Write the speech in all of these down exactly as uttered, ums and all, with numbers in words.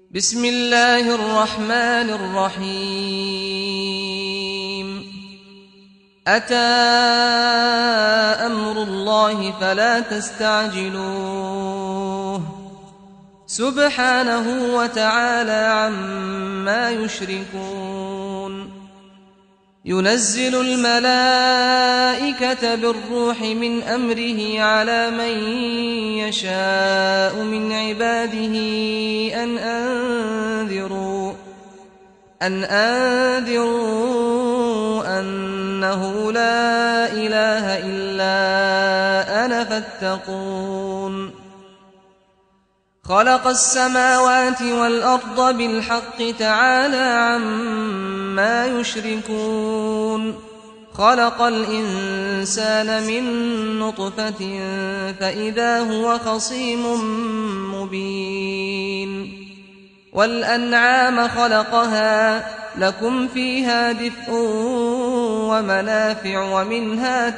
بسم الله الرحمن الرحيم أتى أمر الله فلا تستعجلوه سبحانه وتعالى عما يشركون ينزل الملائكة بالروح من أمره على من يشاء من عباده أن أنذروا أن أنذروا أنه لا إله إلا أنا فاتقون خلق السماوات والأرض بالحق تعالى عما يشركون خلق الإنسان من نطفة فإذا هو خصيم مبين والأنعام خلقها لكم فيها دفء ومنافع ومنها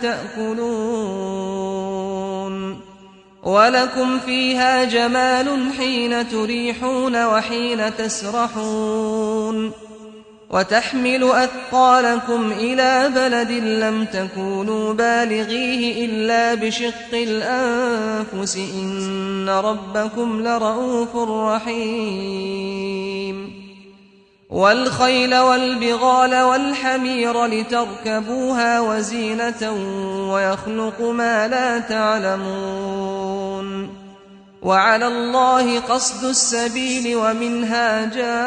تأكلون ولكم فيها جمال حين تريحون وحين تسرحون وتحمل أثقالكم إلى بلد لم تكونوا بالغيه إلا بشق الأنفس إن ربكم لرؤوف رحيم والخيل والبغال والحمير لتركبوها وزينة ويخلق ما لا تعلمون وعلى الله قصد السبيل ومنها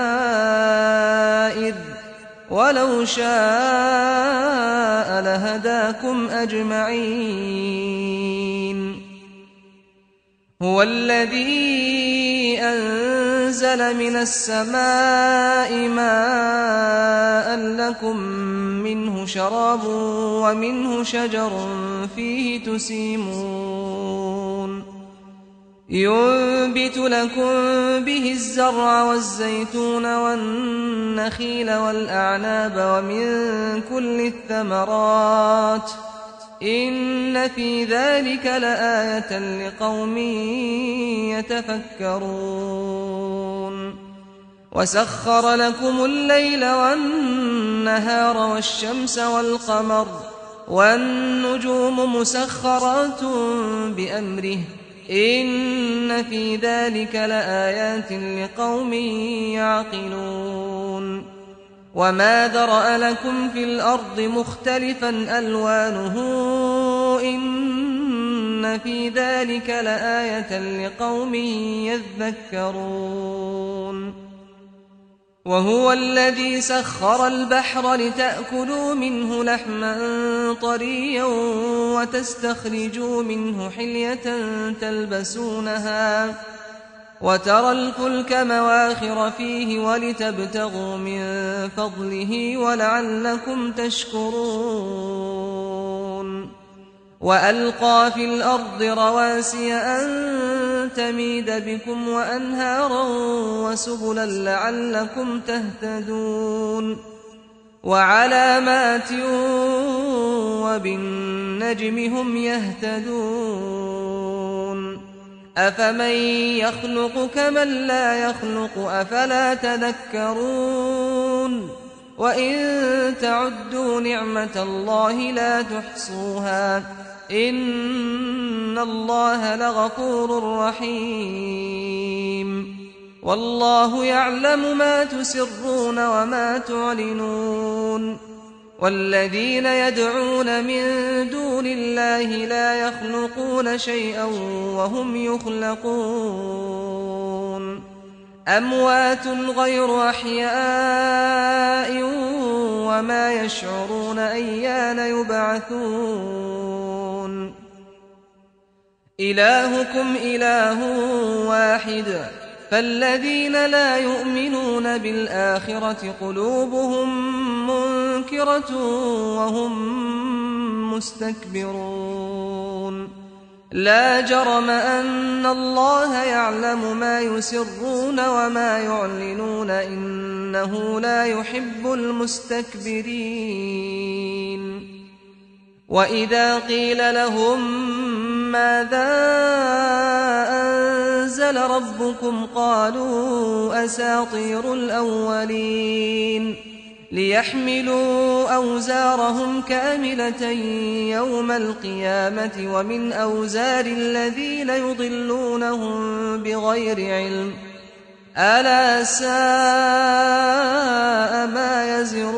جائر ولو شاء لهداكم أجمعين هو الذي أنزل من السماء ماء لكم منه شراب ومنه شجر فيه تسيمون ينبت لكم به الزرع والزيتون والنخيل والأعناب ومن كل الثمرات إن في ذلك لآية لقوم يتفكرون وسخر لكم الليل والنهار والشمس والقمر والنجوم مسخرات بأمره إن في ذلك لآيات لقوم يعقلون وما ذرأ لكم في الأرض مختلفا ألوانه إن في ذلك لآية لقوم يذكرون وهو الذي سخر البحر لتأكلوا منه لحما طريا وتستخرجوا منه حلية تلبسونها وترى الفلك مواخر فيه ولتبتغوا من فضله ولعلكم تشكرون وألقى في الأرض رواسي أن تميد بكم وأنهارا وسبلا لعلكم تهتدون وعلامات وبالنجم هم يهتدون أفمن يخلق كمن لا يخلق أفلا تذكرون وإن تعدوا نعمة الله لا تحصوها إن الله لغفور رحيم والله يعلم ما تسرون وما تعلنون والذين يدعون من دون الله لا يخلقون شيئا وهم يخلقون أموات غير أحياء وما يشعرون أيان يبعثون إلهكم إله واحد فالذين لا يؤمنون بالآخرة قلوبهم منكرة وهم مستكبرون لا جرم أن الله يعلم ما يسرون وما يعلنون إنه لا يحب المستكبرين وإذا قيل لهم ماذا أنزل أنزل ربكم قالوا أساطير الأولين ليحملوا أوزارهم كاملة يوم القيامة ومن أوزار الذين يضلونهم بغير علم ألا ساء ما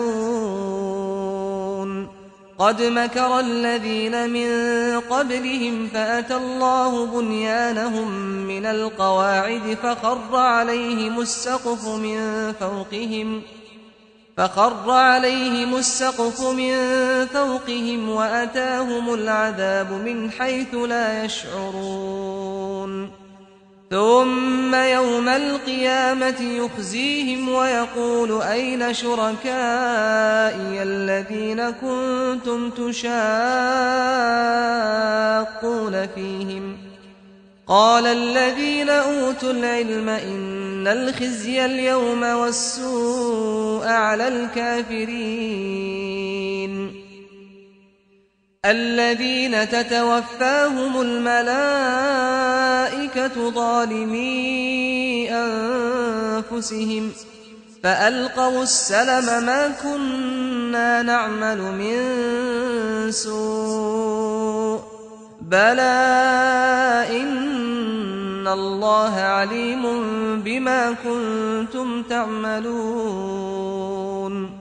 يزرون قد مكر الذين من قبلهم فأتى الله بنيانهم من القواعد فخر عليهم السقف من فوقهم فخر عليهم السقف من فوقهم وأتاهم العذاب من حيث لا يشعرون ثم يوم القيامة يخزيهم ويقول أين شركائي الذين كنتم تشاقون فيهم قال الذين أوتوا العلم إن الخزي اليوم والسوء على الكافرين الذين تتوفاهم الملائكة ظالمي أنفسهم فألقوا السلم ما كنا نعمل من سوء بلى إن الله عليم بما كنتم تعملون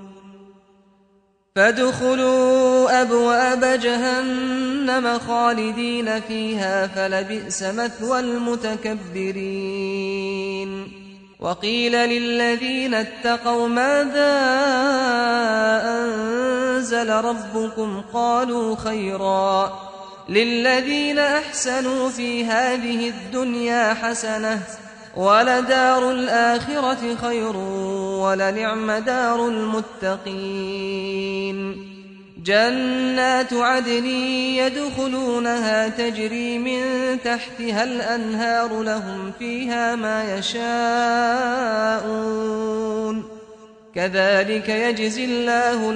فادخلوا أبواب جهنم خالدين فيها فلبئس مثوى المتكبرين وقيل للذين اتقوا ماذا أنزل ربكم قالوا خيرا للذين أحسنوا في هذه الدنيا حسنة ولدار الآخرة خير ولنعم دار المتقين جنات عدن يدخلونها تجري من تحتها الأنهار لهم فيها ما يشاءون كذلك يجزي الله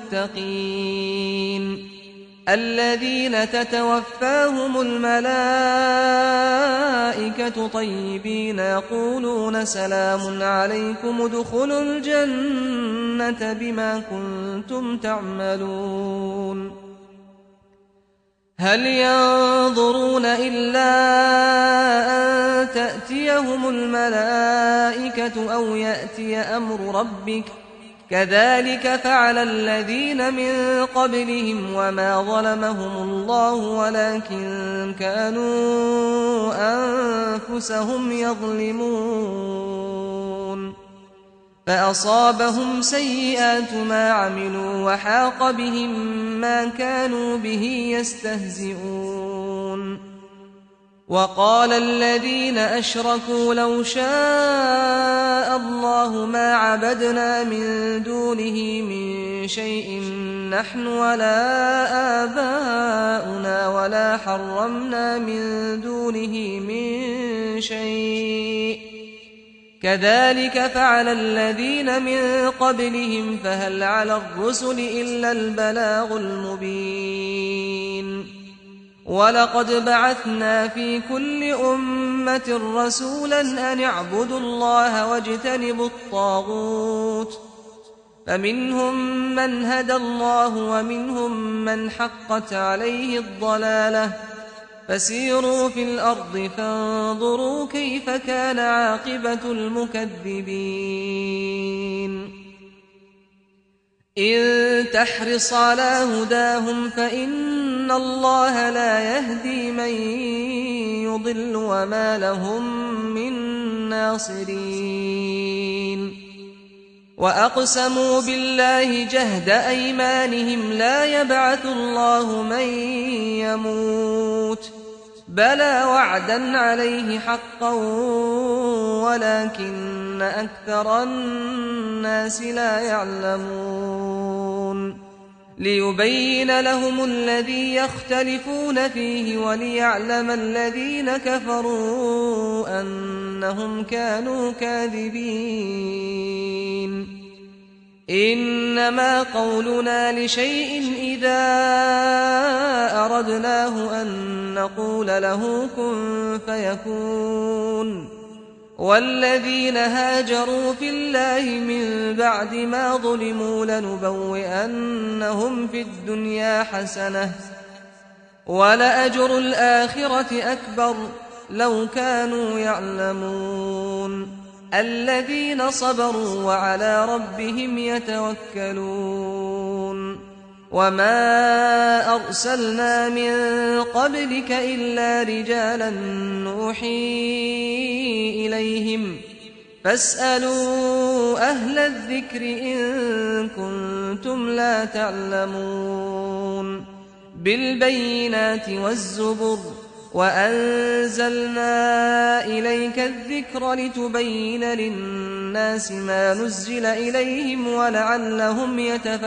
المتقين الذين تتوفاهم الملائكة طيبين يقولون سلام عليكم ادخلوا الجنة بما كنتم تعملون هل ينظرون إلا أن تأتيهم الملائكة أو يأتي أمر ربك كذلك فعل الذين من قبلهم وما ظلمهم الله ولكن كانوا أنفسهم يظلمون فأصابهم سيئات ما عملوا وحاق بهم ما كانوا به يستهزئون وقال الذين أشركوا لو شاء الله ما عبدنا من دونه من شيء نحن ولا آباؤنا ولا حرمنا من دونه من شيء كذلك فعل الذين من قبلهم فهل على الرسل إلا البلاغ المبين ولقد بعثنا في كل أمة رسولا أن اعبدوا الله واجتنبوا الطاغوت فمنهم من هدى الله ومنهم من حقت عليه الضلالة فسيروا في الأرض فانظروا كيف كان عاقبة المكذبين إن تحرص على هداهم فإن الله لا يهدي من يضل وما لهم من ناصرين وأقسموا بالله جهد أيمانهم لا يبعث الله من يموت بلى وعدا عليه حقا ولكن أكثر الناس لا يعلمون ليبين لهم الذي يختلفون فيه وليعلم الذين كفروا أنهم كانوا كاذبين إنما قولنا لشيء إذا إذا أردناه أن نقول له كن فيكون والذين هاجروا في الله من بعد ما ظلموا لنبوئنهم في الدنيا حسنة ولأجر الآخرة أكبر لو كانوا يعلمون الذين صبروا وعلى ربهم يتوكلون وما أرسلنا من قبلك إلا رجالا نوحي إليهم فاسألوا أهل الذكر إن كنتم لا تعلمون بالبينات والزبر وأنزلنا إليك الذكر لتبين للناس ما نزل إليهم ولعلهم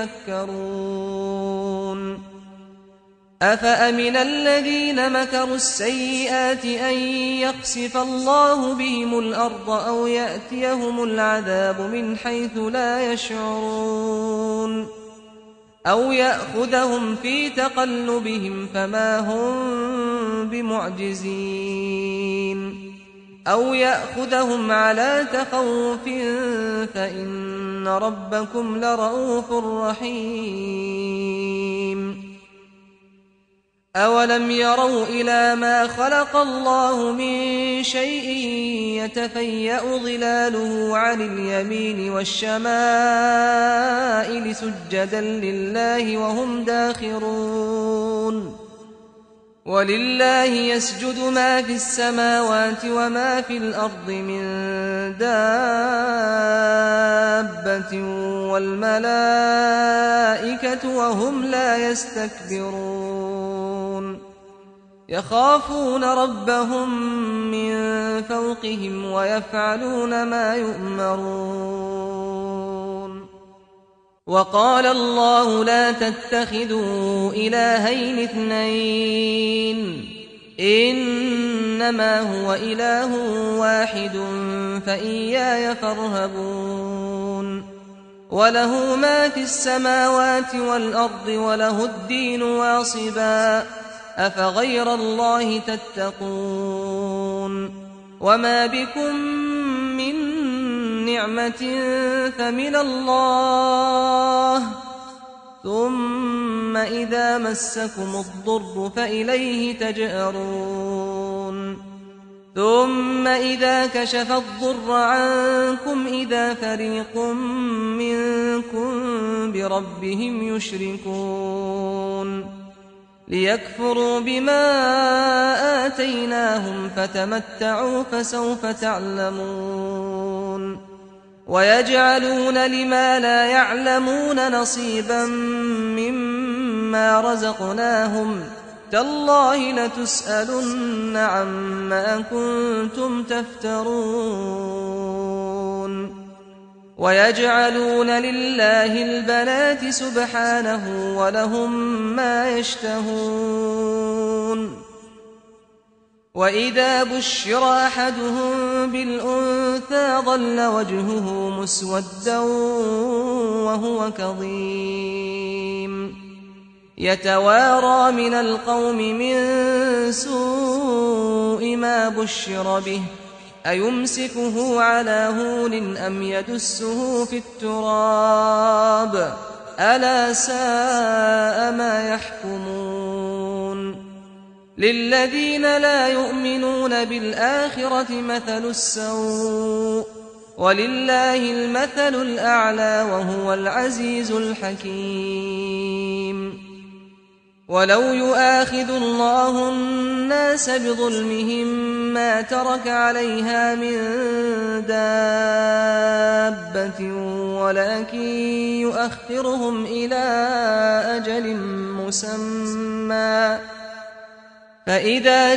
يتفكرون أفأمن الذين مكروا السيئات أن يخسف الله بهم الأرض أو يأتيهم العذاب من حيث لا يشعرون أو يأخذهم في تقلبهم فما هم بمعجزين أو يأخذهم على تخوف فإن ربكم لرؤوف رحيم أولم يروا إلى ما خلق الله من شيء يتفيأ ظلاله عن اليمين والشمائل سجدا لله وهم داخرون ولله يسجد ما في السماوات وما في الأرض من دابة والملائكة وهم لا يستكبرون يخافون ربهم من فوقهم ويفعلون ما يؤمرون وقال الله لا تتخذوا إلهين اثنين إنما هو إله واحد فإياي فارهبون وله ما في السماوات والأرض وله الدين واصبا أفغير الله تتقون وما بكم من نعمة فمن الله ثم إذا مسكم الضر فإليه تجأرون ثم إذا كشف الضر عنكم إذا فريق منكم بربهم يشركون ليكفروا بما آتيناهم فتمتعوا فسوف تعلمون ويجعلون لما لا يعلمون نصيبا مما رزقناهم تالله لتسألن عما كنتم تفترون ويجعلون لله البنات سبحانه ولهم ما يشتهون وإذا بشر أحدهم بالأنثى ظل وجهه مسودا وهو كظيم يتوارى من القوم من سوء ما بشر به أيمسكه على هون أم يدسه في التراب ألا ساء ما يحكمون للذين لا يؤمنون بالآخرة مثل السوء ولله المثل الأعلى وهو العزيز الحكيم ولو يؤاخذ الله الناس بظلمهم ما ترك عليها من دابة ولكن يؤخرهم إلى أجل مسمى فإذا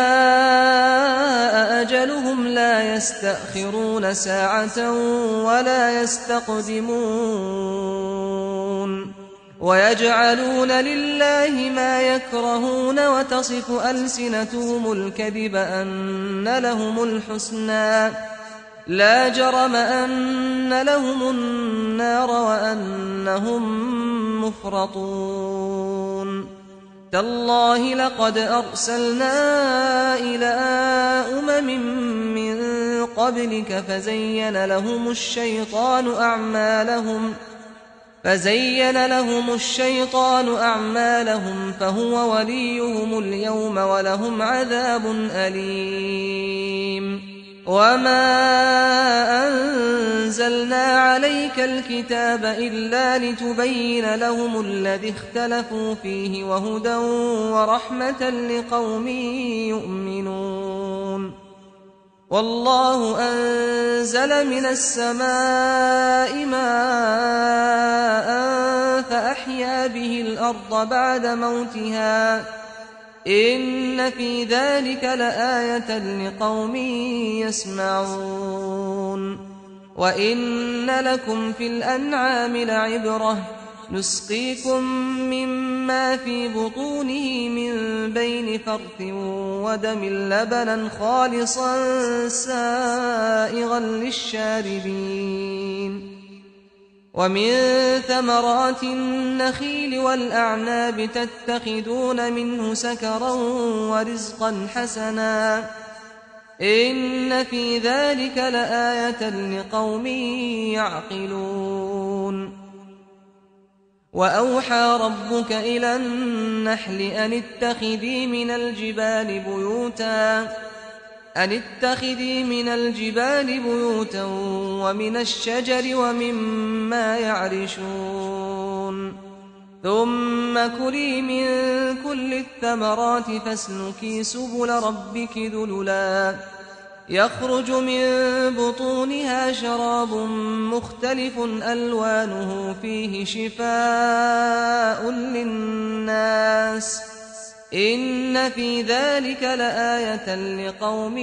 جاء أجلهم لا يستأخرون ساعة ولا يستقدمون ويجعلون لله ما يكرهون وتصف ألسنتهم الكذب أن لهم الحسنى لا جرم أن لهم النار وأنهم مفرطون تالله لقد أرسلنا إلى أمم من قبلك فزين لهم الشيطان أعمالهم فزين لهم الشيطان أعمالهم فهو وليهم اليوم ولهم عذاب أليم وما أنزلنا عليك الكتاب إلا لتبين لهم الذي اختلفوا فيه وهدى ورحمة لقوم يؤمنون والله أنزل من السماء ماء فأحيا به الأرض بعد موتها إن في ذلك لآية لقوم يسمعون وإن لكم في الأنعام لعبرة نسقيكم مما في بطونه من بين فرث ودم لبنا خالصا سائغا للشاربين ومن ثمرات النخيل والأعناب تتخذون منه سكرا ورزقا حسنا إن في ذلك لآية لقوم يعقلون وأوحى ربك إلى النحل أن اتخذي من الجبال بيوتا أن اتخذي من الجبال بيوتا ومن الشجر ومما يعرشون ثم كلي من كل الثمرات فاسلكي سبل ربك ذللا يخرج من بطونها شراب مختلف ألوانه فيه شفاء للناس إن في ذلك لآية لقوم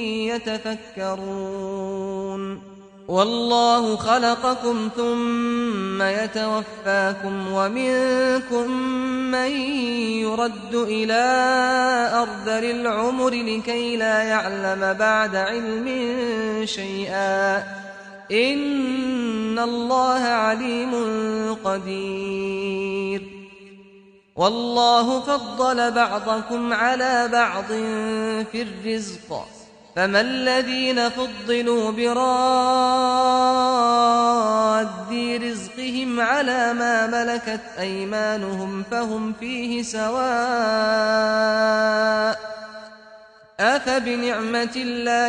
يتفكرون والله خلقكم ثم يتوفاكم ومنكم من يرد إلى أرذل العمر لكي لا يعلم بعد علم شيئا إن الله عليم قدير والله فضل بعضكم على بعض في الرزق فما الذين فضلوا براد رزقهم على ما ملكت أيمانهم فهم فيه سواء أفبنعمة الله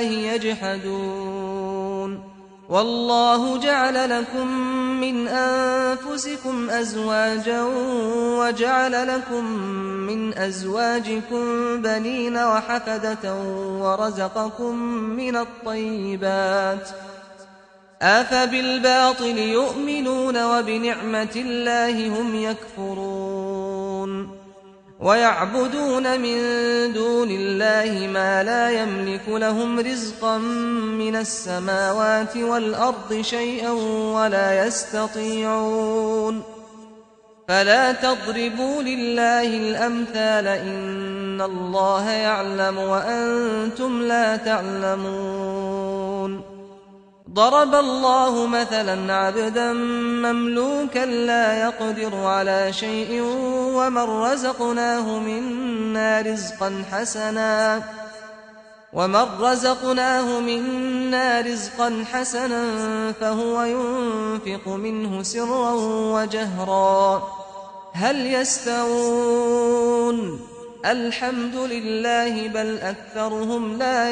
يجحدون والله جعل لكم من أنفسكم أزواجا وجعل لكم من أزواجكم بنين وحفدة ورزقكم من الطيبات أفبالباطل يؤمنون وبنعمة الله هم يكفرون ويعبدون من دون الله ما لا يملك لهم رزقا من السماوات والأرض شيئا ولا يستطيعون فلا تضربوا لله الأمثال إن الله يعلم وأنتم لا تعلمون ضرب الله مثلا عبدا مملوكا لا يقدر على شيء ومن رزقناه منا رزقا حسنا ومن رزقناه منا رزقا حسنا فهو ينفق منه سرا وجهرا هل يستوون الحمد لله بل أكثرهم لا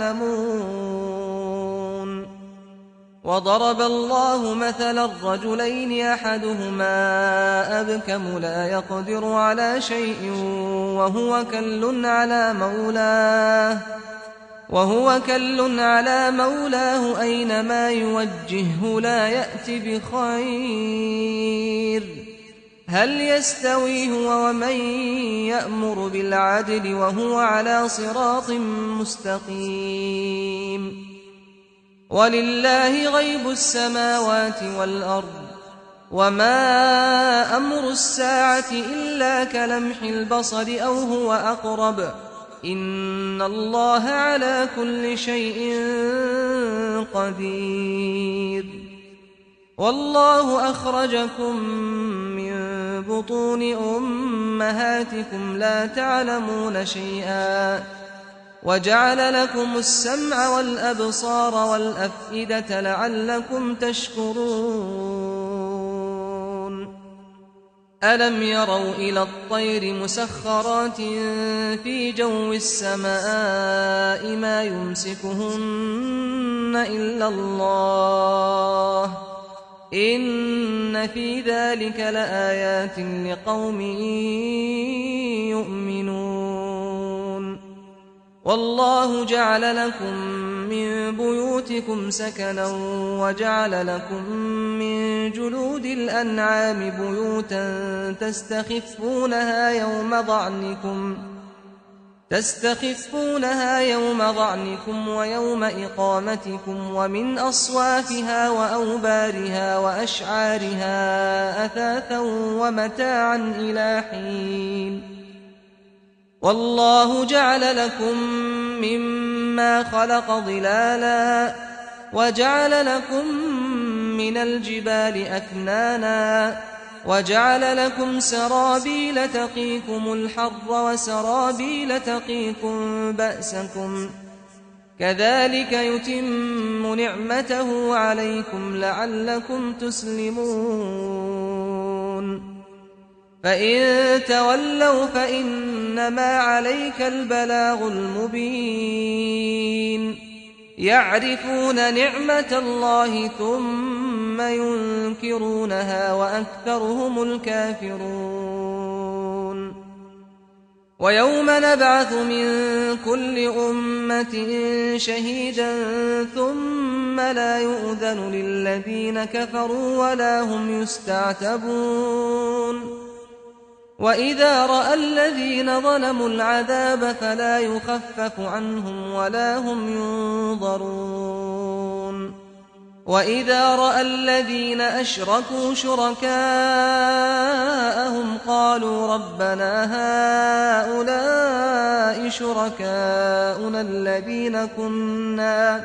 يعلمون وضرب الله مثلا الرجلين أحدهما أبكم لا يقدر على شيء وهو كل على مولاه وهو كل على مولاه أينما يوجهه لا يأتي بخير هل يستوي هو ومن يأمر بالعدل وهو على صراط مستقيم ولله غيب السماوات والأرض وما أمر الساعة إلا كلمح البصر أو هو أقرب إن الله على كل شيء قدير والله أخرجكم من بطون أمهاتكم لا تعلمون شيئا وجعل لكم السمع والأبصار والأفئدة لعلكم تشكرون ألم يروا إلى الطير مسخرات في جو السماء ما يمسكهن إلا الله إن في ذلك لآيات لقوم يؤمنون والله جعل لكم من بيوتكم سكنا وجعل لكم من جلود الأنعام بيوتا تستخفونها يوم ضعنكم تستخفونها يوم ضعنكم ويوم إقامتكم ومن أصوافها وأوبارها وأشعارها أثاثا ومتاعا إلى حين والله جعل لكم مما خلق ظلالا وجعل لكم من الجبال أكنانا وجعل لكم سرابيل تقيكم الحر وسرابيل تقيكم بأسكم كذلك يتم نعمته عليكم لعلكم تسلمون فإن تولوا فإنما عليك البلاغ المبين يعرفون نعمة الله ثم ينكرونها وأكثرهم الكافرون ويوم نبعث من كل أمة شهيدا ثم لا يؤذن للذين كفروا ولا هم يستعتبون وإذا رأى الذين ظلموا العذاب فلا يخفف عنهم ولا هم ينظرون وإذا رأى الذين أشركوا شركاءهم قالوا ربنا هؤلاء شركاؤنا الذين كنا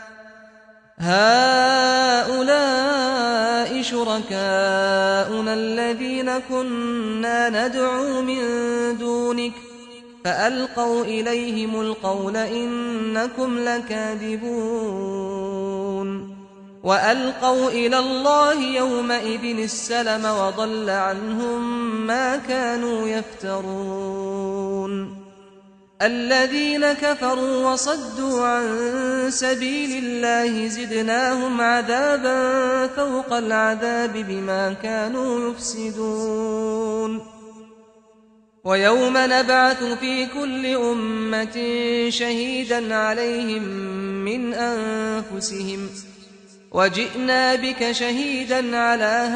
هؤلاء شركاؤنا الذين كنا ندعو من دونك فألقوا إليهم القول إنكم لكاذبون وألقوا إلى الله يومئذ السلم وضل عنهم ما كانوا يفترون الذين كفروا وصدوا عن سبيل الله زدناهم عذابا فوق العذاب بما كانوا يفسدون ويوم نبعث في كل أمة شهيدا عليهم من أنفسهم وجئنا بك شهيدا على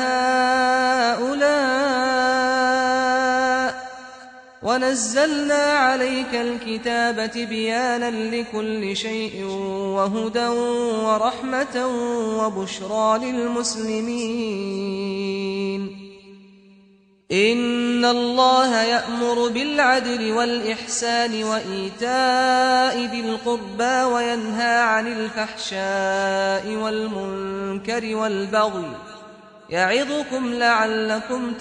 هؤلاء ونزلنا عليك الكتاب تبيانا لكل شيء وهدى ورحمة وبشرى للمسلمين إن الله يأمر بالعدل والإحسان وإيتاء ذي القربى وينهى عن الفحشاء والمنكر والبغي يعظكم لعلكم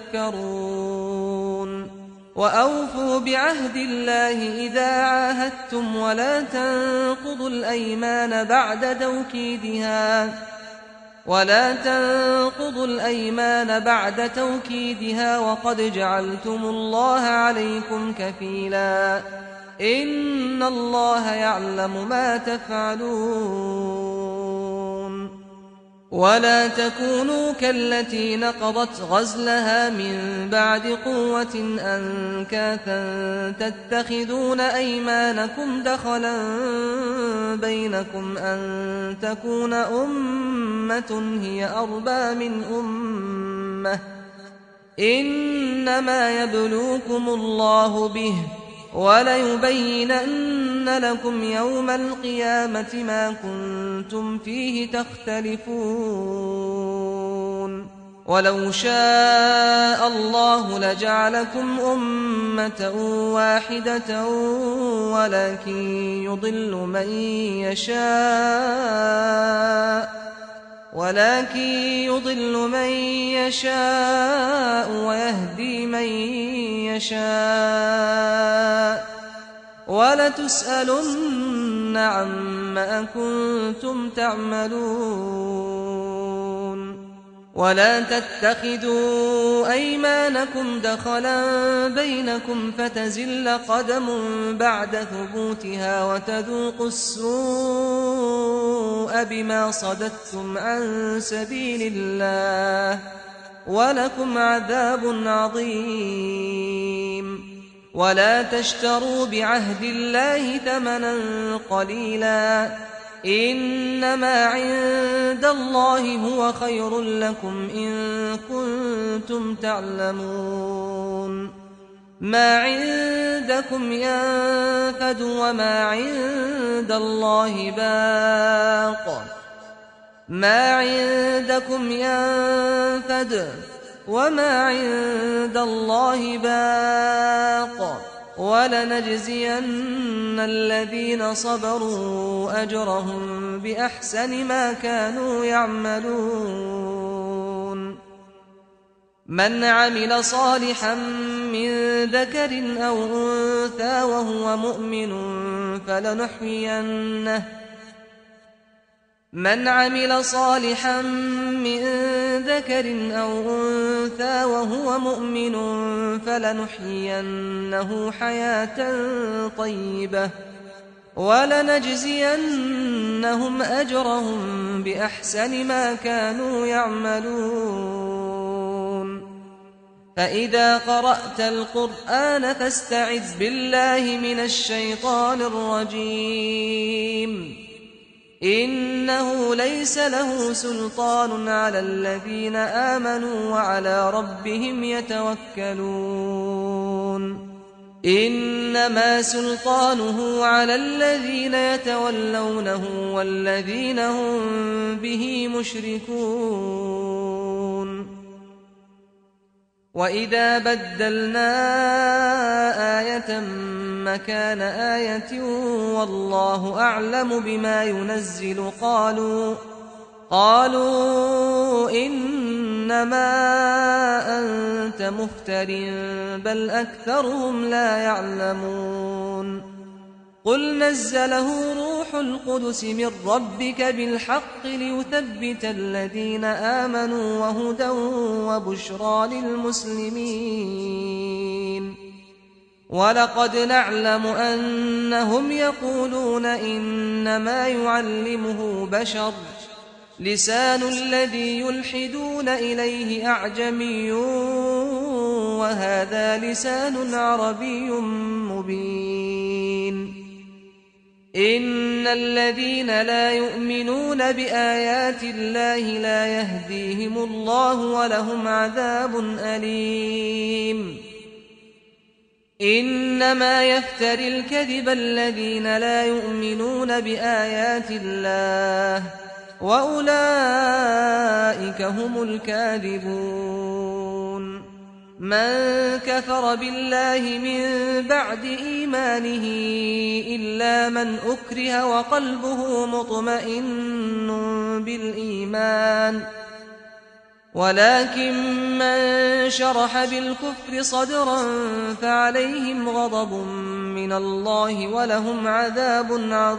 تذكرون وأوفوا بعهد الله إذا عاهدتم ولا تنقضوا الأيمان بعد توكيدها ولا تنقضوا الأيمان بعد توكيدها وقد جعلتم الله عليكم كفيلا إن الله يعلم ما تفعلون ولا تكونوا كالتي نقضت غزلها من بعد قوة أنكاثا تتخذون أيمانكم دخلا بينكم أن تكون أمة هي أربى من أمة إنما يبلوكم الله به وليبينن لكم يوم القيامة ما كنتم فيه تختلفون ولو شاء الله لجعلكم أمة واحدة ولكن يضل من يشاء ولكن يضل من يشاء ويهدي من يشاء ولتسألن عما كنتم تعملون ولا تتخذوا أيمانكم دخلا بينكم فتزل قدم بعد ثبوتها وتذوقوا السوء بما صددتم عن سبيل الله ولكم عذاب عظيم ولا تشتروا بعهد الله ثمنا قليلا إنما عند الله هو خير لكم إن كنتم تعلمون ما عندكم ينفد وما عند الله باق ما عندكم ينفد وما عند الله باق ولنجزين الذين صبروا أجرهم بأحسن ما كانوا يعملون من عمل صالحا من ذكر أو أنثى وهو مؤمن فلنحيينه من عمل صالحا من ذكر أو أنثى وهو مؤمن فلنحيينه حياة طيبة ولنجزينهم أجرهم بأحسن ما كانوا يعملون فإذا قرأت القرآن فاستعذ بالله من الشيطان الرجيم إنه ليس له سلطان على الذين آمنوا وعلى ربهم يتوكلون إنما سلطانه على الذين يتولونه والذين هم به مشركون وإذا بدلنا آية مكان آية والله أعلم بما ينزل قالوا قالوا إنما أنت مفتر بل أكثرهم لا يعلمون قل نزله روح القدس من ربك بالحق ليثبت الذين آمنوا وهدى وبشرى للمسلمين ولقد نعلم أنهم يقولون إنما يعلمه بشر لسان الذي يلحدون إليه أعجمي وهذا لسان عربي مبين إن الذين لا يؤمنون بآيات الله لا يهديهم الله ولهم عذاب أليم إنما يفتري الكذب الذين لا يؤمنون بآيات الله وأولئك هم الكاذبون من كفر بالله من بعد إيمانه إلا من أكره وقلبه مطمئن بالإيمان ولكن من شرح بالكفر صدرا فعليهم غضب من الله ولهم عذاب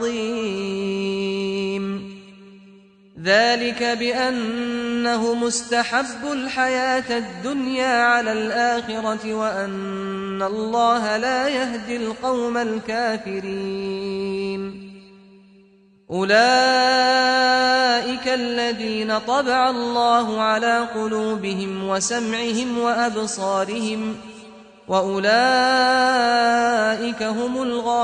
عظيم ذلك بأنه مستحب الحياة الدنيا على الآخرة وأن الله لا يهدي القوم الكافرين أولئك الذين طبع الله على قلوبهم وسمعهم وأبصارهم وأولئك هم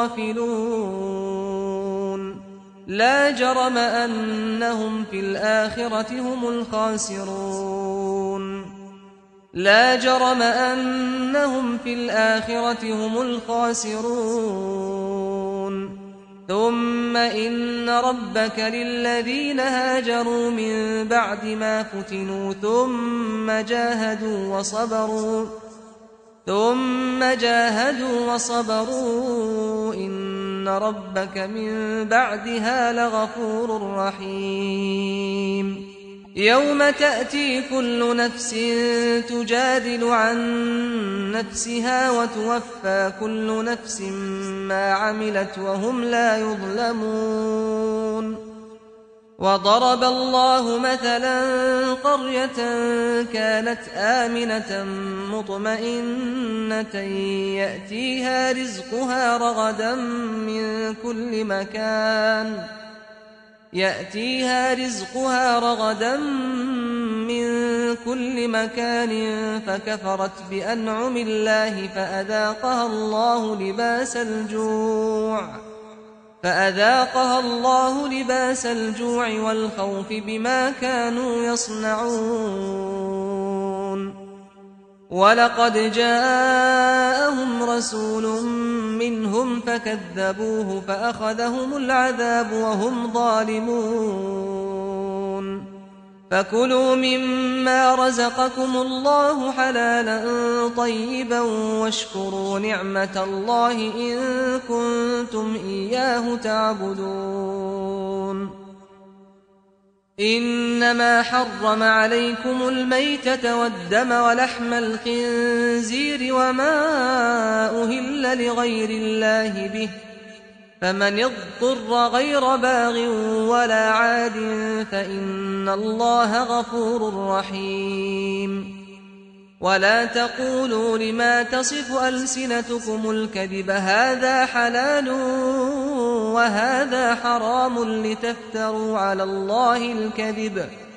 الغافلون لا جرم أنهم في الآخرة هم الخاسرون لا جرم أنهم في الآخرة هم الخاسرون ثم إن ربك للذين هاجروا من بعد ما فتنوا ثم جاهدوا وصبروا ثم جاهدوا وصبروا إن ربك من بعدها لغفور رحيم. يوم تأتي كل نفس تجادل عن نفسها وتوفى كل نفس ما عملت وهم لا يظلمون. وضرب الله مثلا قرية كانت آمنة مطمئنة يأتيها رزقها رغدا من كل مكان يأتيها رزقها رغدا من كل مكان فكفرت بأنعم الله فأذاقها الله لباس الجوع فأذاقها الله لباس الجوع والخوف بما كانوا يصنعون. ولقد جاءهم رسول منهم فكذبوه فأخذهم العذاب وهم ظالمون. فكلوا مما رزقكم الله حلالا طيبا واشكروا نعمة الله إن كنتم إياه تعبدون. إنما حرم عليكم الميتة والدم ولحم الخنزير وما أهل لغير الله به فمن اضطر غير باغ ولا عاد فإن الله غفور رحيم. ولا تقولوا لما تصف ألسنتكم الكذب هذا حلال وهذا حرام لتفتروا على الله الكذب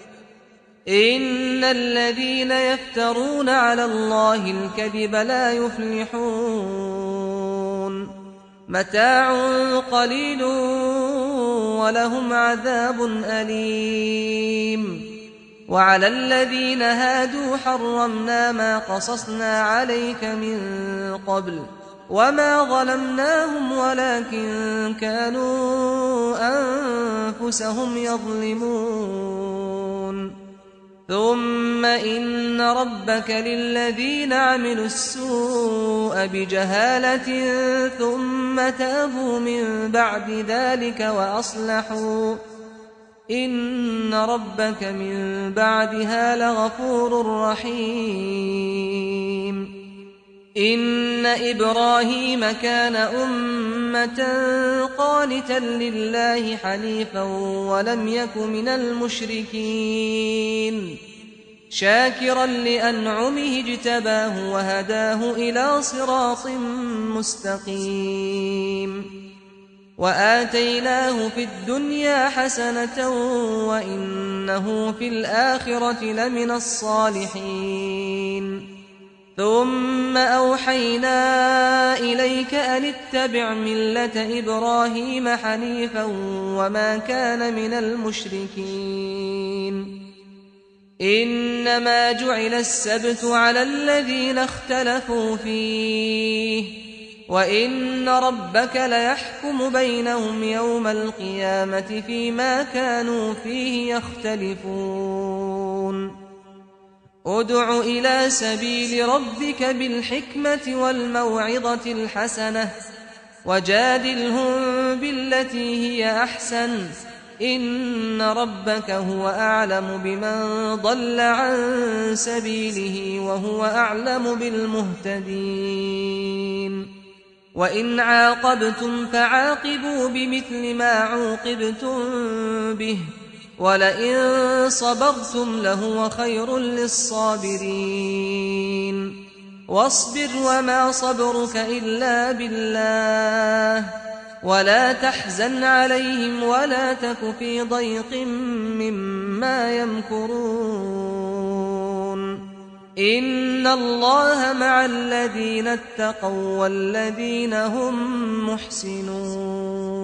إن الذين يفترون على الله الكذب لا يفلحون. متاع قليل ولهم عذاب أليم. وعلى الذين هادوا حرمنا ما قصصنا عليك من قبل وما ظلمناهم ولكن كانوا أنفسهم يظلمون. ثم إن ربك للذين عملوا السوء بجهالة ثم تابوا من بعد ذلك وأصلحوا إن ربك من بعدها لغفور رحيم. إن إبراهيم كان أمة قانتا لله حنيفا ولم يك من المشركين شاكرا لأنعمه اجتباه وهداه إلى صراط مستقيم. وآتيناه في الدنيا حسنة وإنه في الآخرة لمن الصالحين. ثم أوحينا إليك أن اتبع ملة إبراهيم حنيفا وما كان من المشركين. إنما جعل السبت على الذين اختلفوا فيه وإن ربك ليحكم بينهم يوم القيامة فيما كانوا فيه يختلفون. ادع إلى سبيل ربك بالحكمة والموعظة الحسنة وجادلهم بالتي هي أحسن إن ربك هو أعلم بمن ضل عن سبيله وهو أعلم بالمهتدين. وإن عاقبتم فعاقبوا بمثل ما عوقبتم به ولئن صبرتم لهو خير للصابرين. واصبر وما صبرك إلا بالله ولا تحزن عليهم ولا تك في ضيق مما يمكرون. إن الله مع الذين اتقوا والذين هم محسنون.